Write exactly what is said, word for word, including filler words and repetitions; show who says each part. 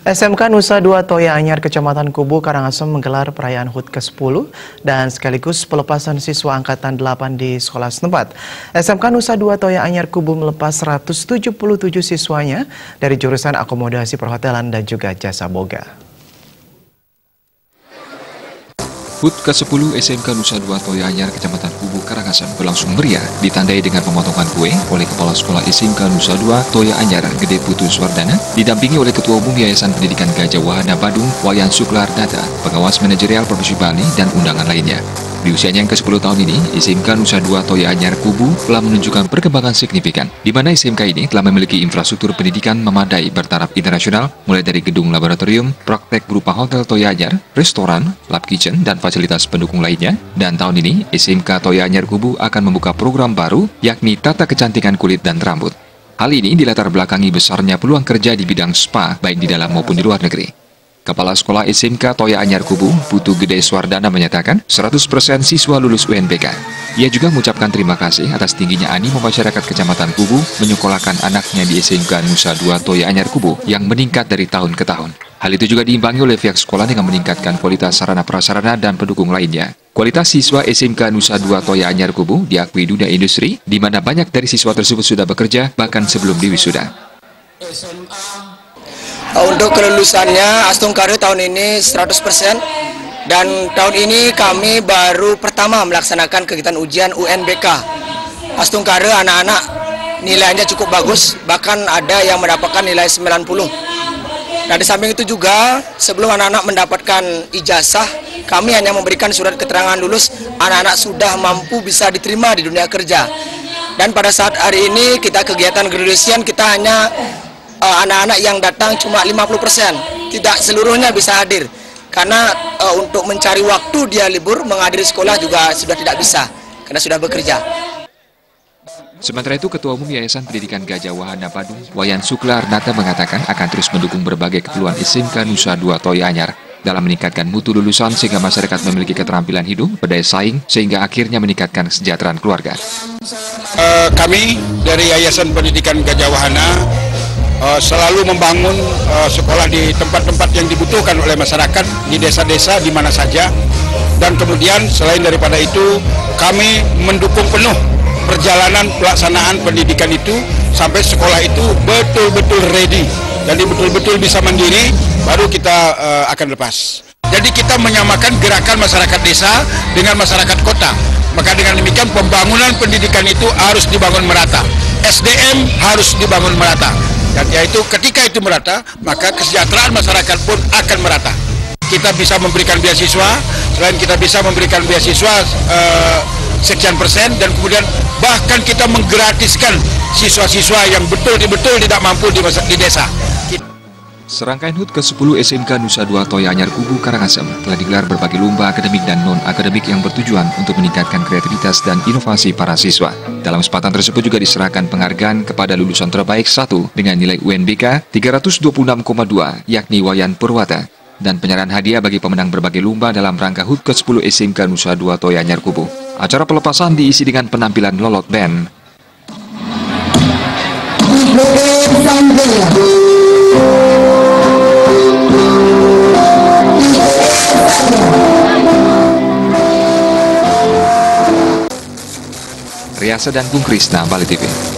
Speaker 1: S M K Nusa Dua Toya Anyar, Kecamatan Kubu, Karangasem menggelar perayaan H U T ke sepuluh dan sekaligus pelepasan siswa Angkatan delapan di sekolah setempat. S M K Nusa Dua Toya Anyar Kubu melepas seratus tujuh puluh tujuh siswanya dari jurusan akomodasi perhotelan dan juga jasa boga.
Speaker 2: H U T ke sepuluh S M K Nusa Dua Toya Anyar, Kecamatan Kubu, Karangasem berlangsung meriah, ditandai dengan pemotongan kue oleh Kepala Sekolah S M K Nusa Dua Toya Anyar, Gede Putu Swardana, didampingi oleh Ketua Umum Yayasan Pendidikan Gajah Wahana Badung, Wayan Suklardata, Pengawas Manajerial Provinsi Bali, dan undangan lainnya. Di usianya yang ke sepuluh tahun ini, S M K Nusa Dua Toya Anyar Kubu telah menunjukkan perkembangan signifikan, di mana S M K ini telah memiliki infrastruktur pendidikan memadai bertaraf internasional, mulai dari gedung laboratorium, praktek berupa hotel Toya Anyar, restoran, lab kitchen, dan fasilitas pendukung lainnya. Dan tahun ini, S M K Toya Anyar Kubu akan membuka program baru, yakni tata kecantikan kulit dan rambut. Hal ini dilatar belakangi besarnya peluang kerja di bidang spa, baik di dalam maupun di luar negeri. Kepala Sekolah S M K Toya Anyar Kubu, Putu Gede Swardana, menyatakan seratus persen siswa lulus U N B K. Ia juga mengucapkan terima kasih atas tingginya animo masyarakat Kecamatan Kubu menyekolahkan anaknya di S M K Nusa Dua Toya Anyar Kubu yang meningkat dari tahun ke tahun. Hal itu juga diimbangi oleh pihak sekolah dengan meningkatkan kualitas sarana prasarana dan pendukung lainnya. Kualitas siswa S M K Nusa Dua Toya Anyar Kubu diakui dunia industri, di mana banyak dari siswa tersebut sudah bekerja bahkan sebelum diwisuda.
Speaker 3: Untuk kelulusannya Astung Kare tahun ini seratus persen, dan tahun ini kami baru pertama melaksanakan kegiatan ujian U N B K. Astung Kare anak-anak nilainya cukup bagus, bahkan ada yang mendapatkan nilai sembilan puluh. Dan di samping itu juga sebelum anak-anak mendapatkan ijazah, kami hanya memberikan surat keterangan lulus, anak-anak sudah mampu bisa diterima di dunia kerja. Dan pada saat hari ini kita kegiatan graduation, kita hanya anak-anak yang datang cuma lima puluh persen, tidak seluruhnya bisa hadir karena uh, untuk mencari waktu dia libur menghadiri sekolah juga sudah tidak bisa karena sudah bekerja.
Speaker 2: Sementara itu, Ketua Umum Yayasan Pendidikan Gajah Wahana Badung, Wayan Suklardata, mengatakan akan terus mendukung berbagai keperluan S M K Nusa Dua Toya Anyar dalam meningkatkan mutu lulusan sehingga masyarakat memiliki keterampilan hidup, berdaya saing, sehingga akhirnya meningkatkan kesejahteraan keluarga.
Speaker 4: Uh, kami dari Yayasan Pendidikan Gajah Wahana Uh, selalu membangun uh, sekolah di tempat-tempat yang dibutuhkan oleh masyarakat, di desa-desa, di mana saja. Dan kemudian selain daripada itu, kami mendukung penuh perjalanan pelaksanaan pendidikan itu sampai sekolah itu betul-betul ready. Jadi betul-betul bisa mandiri, baru kita uh, akan lepas. Jadi kita menyamakan gerakan masyarakat desa dengan masyarakat kota. Maka dengan demikian pembangunan pendidikan itu harus dibangun merata. S D M harus dibangun merata. Dan yaitu ketika itu merata, maka kesejahteraan masyarakat pun akan merata. Kita bisa memberikan beasiswa, selain kita bisa memberikan beasiswa uh, sekian persen, dan kemudian bahkan kita menggratiskan siswa-siswa yang betul-betul tidak mampu di, di desa.
Speaker 2: Serangkaian H U T ke sepuluh S M K Nusa Dua Toya Anyar Kubu, Karangasem telah digelar berbagai lomba akademik dan non-akademik yang bertujuan untuk meningkatkan kreativitas dan inovasi para siswa. Dalam kesempatan tersebut juga diserahkan penghargaan kepada lulusan terbaik satu dengan nilai U N B K tiga ratus dua puluh enam koma dua, yakni Wayan Purwata, dan penyerahan hadiah bagi pemenang berbagai lomba dalam rangka H U T ke sepuluh S M K Nusa Dua Toya Anyar Kubu. Acara pelepasan diisi dengan penampilan Lolot Band. Riasa dan Bung Krisna, Bali T V.